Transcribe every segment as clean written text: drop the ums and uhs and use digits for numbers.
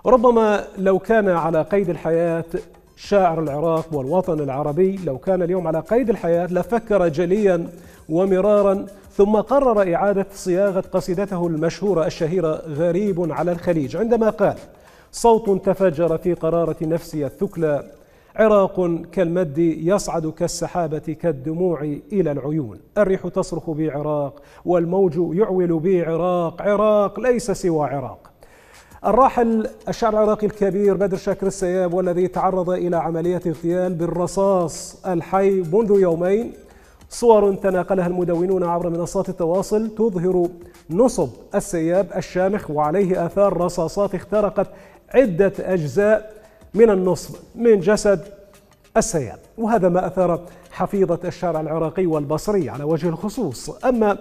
ربما لو كان على قيد الحياة شاعر العراق والوطن العربي، لو كان اليوم على قيد الحياة لفكر جليا ومرارا ثم قرر إعادة صياغة قصيدته المشهورة الشهيرة غريب على الخليج، عندما قال: صوت تفجر في قرارة نفسي الثكلى، عراق كالمد يصعد كالسحابة كالدموع إلى العيون، الريح تصرخ بي عراق والموج يعول بي عراق، عراق ليس سوى عراق. الراحل الشاعر العراقي الكبير بدر شاكر السياب، والذي تعرض إلى عملية اغتيال بالرصاص الحي منذ يومين، صور تناقلها المدونون عبر منصات التواصل تظهر نصب السياب الشامخ وعليه آثار رصاصات اخترقت عدة أجزاء من النصب من جسد السياب، وهذا ما أثار حفيظة الشارع العراقي والبصري على وجه الخصوص. أما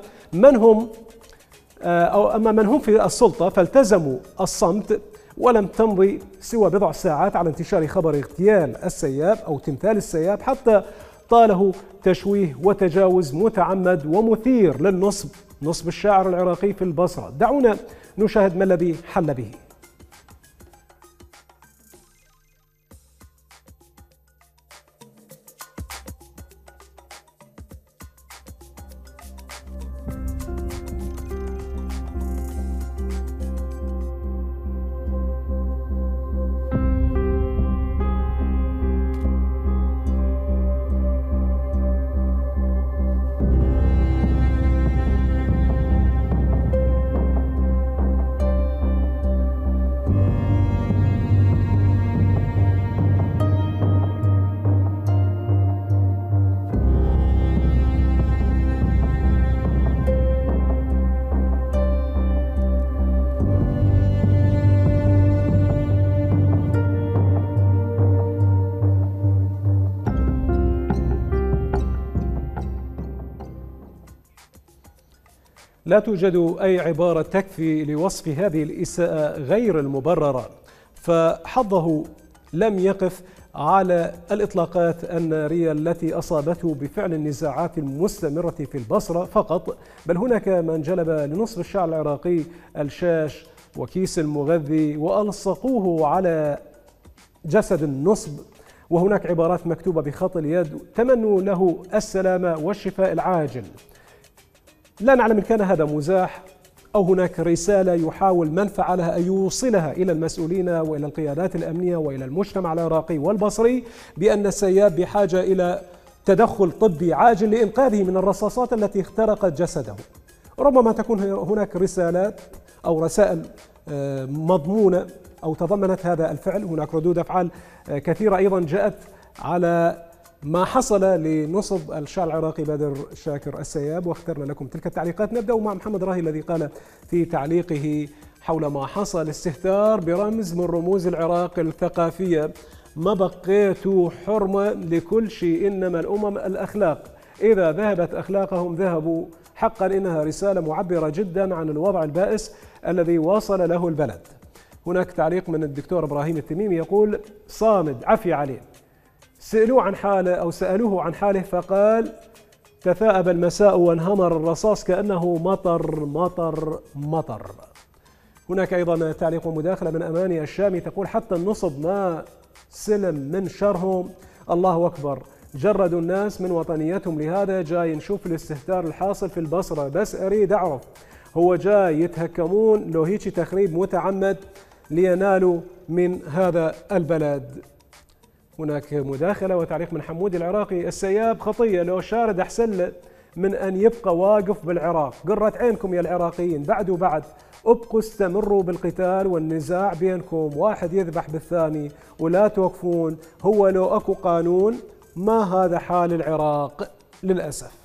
من هم في السلطة فالتزموا الصمت، ولم تمضي سوى بضع ساعات على انتشار خبر اغتيال السياب أو تمثال السياب، حتى طاله تشويه وتجاوز متعمد ومثير للنصب، نصب الشاعر العراقي في البصرة. دعونا نشاهد ما الذي حل به. لا توجد أي عبارة تكفي لوصف هذه الإساءة غير المبررة، فحظه لم يقف على الإطلاقات النارية التي أصابته بفعل النزاعات المستمرة في البصرة فقط، بل هناك من جلب لنصب الشعر العراقي الشاش وكيس المغذي وألصقوه على جسد النصب، وهناك عبارات مكتوبة بخط اليد تمنوا له السلامة والشفاء العاجل. لا نعلم إن كان هذا مزاح أو هناك رسالة يحاول من فعلها أن يوصلها إلى المسؤولين وإلى القيادات الأمنية وإلى المجتمع العراقي والبصري بأن السياب بحاجة إلى تدخل طبي عاجل لإنقاذه من الرصاصات التي اخترقت جسده. ربما تكون هناك رسالات أو رسائل مضمونة أو تضمنت هذا الفعل. هناك ردود أفعال كثيرة أيضا جاءت على ما حصل لنصب الشاعر العراقي بدر شاكر السياب، واخترنا لكم تلك التعليقات. نبدأ مع محمد راهي الذي قال في تعليقه حول ما حصل: استهتار برمز من رموز العراق الثقافية، ما بقيت حرمة لكل شيء، إنما الأمم الأخلاق، إذا ذهبت أخلاقهم ذهبوا. حقا إنها رسالة معبرة جدا عن الوضع البائس الذي وصل له البلد. هناك تعليق من الدكتور إبراهيم التميمي يقول: صامد عفي عليه، سألوه عن حاله فقال: تثاءب المساء وانهمر الرصاص كأنه مطر مطر مطر. هناك أيضا تعليق ومداخلة من أماني الشامي تقول: حتى النصب ما سلم من شرهم، الله أكبر، جردوا الناس من وطنيتهم، لهذا جاي نشوف الاستهتار الحاصل في البصرة، بس أريد أعرف هو جاي يتهكمون لو هيك تخريب متعمد لينالوا من هذا البلد. هناك مداخلة وتعليق من حمود العراقي: السياب خطية، لو شارد أحسن من أن يبقى واقف بالعراق، قرت عينكم يا العراقيين، بعد ابقوا استمروا بالقتال والنزاع بينكم، واحد يذبح بالثاني ولا توقفون، هو لو أكو قانون ما هذا حال العراق للأسف.